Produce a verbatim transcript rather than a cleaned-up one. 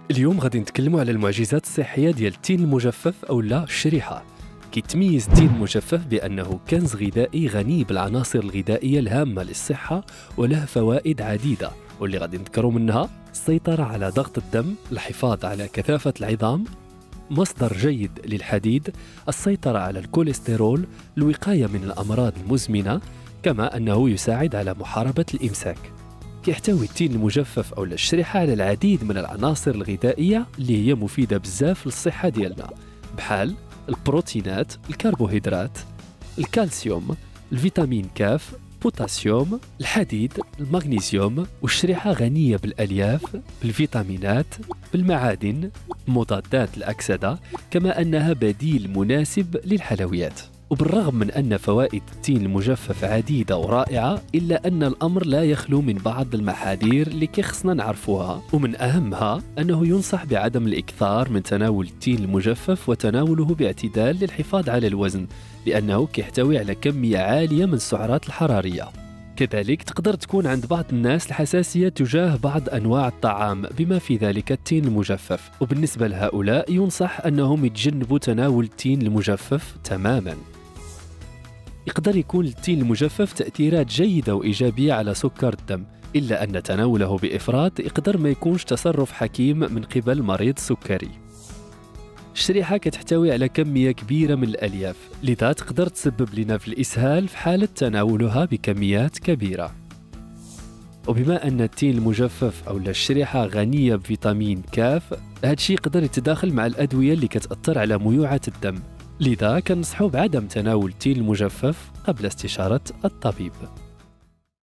اليوم غادي نتكلموا على المعجزات الصحية ديال التين المجفف أو لا الشريحة. كيتميز التين المجفف بأنه كنز غذائي غني بالعناصر الغذائية الهامة للصحة وله فوائد عديدة، واللي غادي نذكروا منها السيطرة على ضغط الدم، الحفاظ على كثافة العظام، مصدر جيد للحديد، السيطرة على الكوليسترول، الوقاية من الأمراض المزمنة، كما أنه يساعد على محاربة الإمساك. كيحتوي التين المجفف أو الشريحة على العديد من العناصر الغذائية اللي هي مفيدة بزاف للصحة ديالنا، بحال البروتينات، الكربوهيدرات، الكالسيوم، الفيتامين كاف، بوتاسيوم، الحديد، المغنيسيوم. والشريحة غنية بالألياف، بالفيتامينات، بالمعادن، مضادات الأكسدة، كما أنها بديل مناسب للحلويات. وبالرغم من أن فوائد التين المجفف عديدة ورائعة، إلا أن الأمر لا يخلو من بعض المحاذير اللي كيخصنا نعرفوها، ومن أهمها أنه ينصح بعدم الإكثار من تناول التين المجفف وتناوله باعتدال للحفاظ على الوزن، لأنه كيحتوي على كمية عالية من السعرات الحرارية. كذلك تقدر تكون عند بعض الناس الحساسية تجاه بعض أنواع الطعام بما في ذلك التين المجفف، وبالنسبة لهؤلاء ينصح أنهم يتجنبوا تناول التين المجفف تماماً. يقدر يكون التين المجفف تأثيرات جيدة وإيجابية على سكر الدم، إلا أن تناوله بإفراط يقدر ما يكونش تصرف حكيم من قبل مريض السكري. الشريحة كتحتوي على كمية كبيرة من الألياف، لذا تقدر تسبب لنا في الإسهال في حالة تناولها بكميات كبيرة. وبما أن التين المجفف أو الشريحة غنية بفيتامين كاف، هذا الشيء يقدر يتداخل مع الأدوية اللي كتأثر على ميوعة الدم، لذا كنصحوا بعدم تناول التين المجفف قبل استشارة الطبيب.